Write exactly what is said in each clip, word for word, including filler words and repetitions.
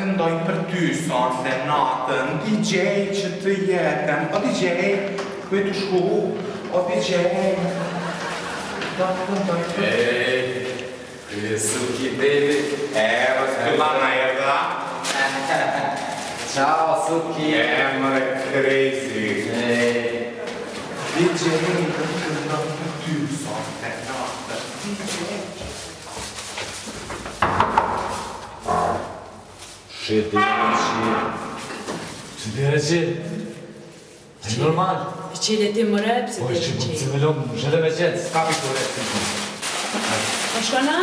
këndoj për ty sonte natën, D J që të jetën. O D J, ku e të shku? O D J, do të këndoj për ty. Ej, Suki baby. E, Rospilana e dha. Ciao Suki. E, mëre crazy. D J, do të këndoj për ty sonte natën. D J. Shete, shete. Që të reqe? Që normal? Që le ti më repë, se Po, të që reqe. që me lomë, më shete me qetë, s'ka pi të reqe. Po shkona?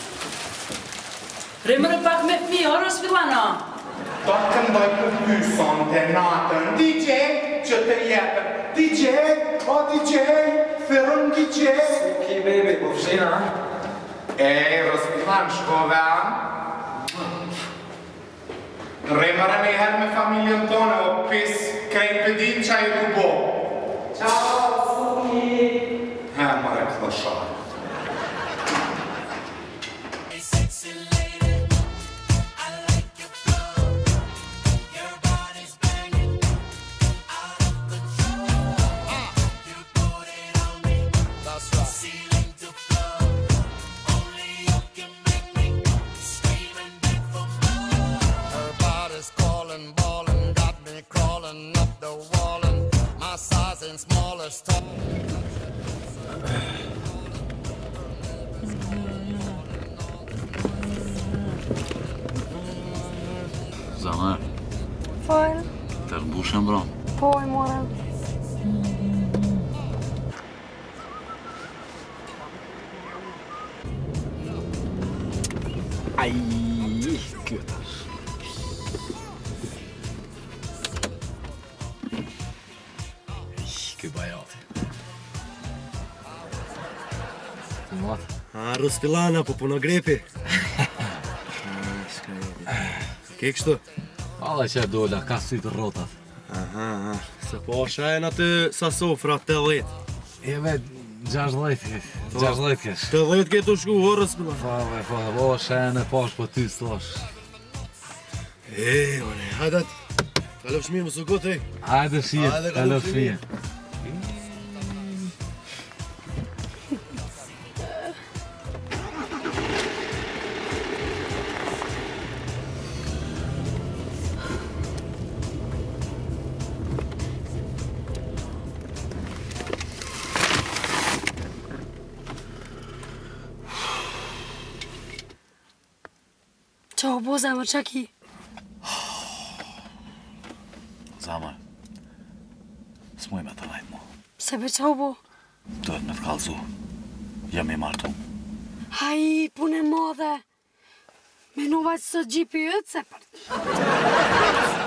Remërë pak me fmi, o Rospilana? Do të këndoj për ty sonte natën. D J që të jetën. D J, o D J, thërën D J. Suki baby, po fshina? E, Rospilan, shkove anë. Remëre me herë me familjen tonë, o pis, krejt pëdin që ajo të bo. Ciao, Suki. He, mëre këtë shorë. Zamer, Fajn, të rëmbushën bro. po i morem. Aj, kjo tash. Kjo bajati. Të matë. A, Rospilana, po puno grepi. Ke kështu? Alla që e dolla, ka sytë rotat. Aha, aha. Se po shajen aty sa sofra, të dhejt. E me, gjashdhejt, gjashdhejt kesh. Të dhejt ke të shku, o Rospilana. Pa, me, pa, o, shajen e pash po ty s'thosh. E, mane, hajdat. Kalof shmirë më sukot, e. Hajde shije, Hajde, kalof kalof shije. Qa o bo zemër, qa ki? Zamar, s'muj me të najtë mo. Se be qa o bo? Duhet me të kalzu. Jam i martu. Haj, punë e madhe. Me në vajtë së gjipi ytë, se për...